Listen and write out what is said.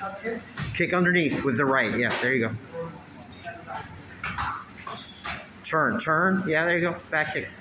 Kick underneath with the right. Yeah, there you go. Turn. Yeah, there you go. Back kick.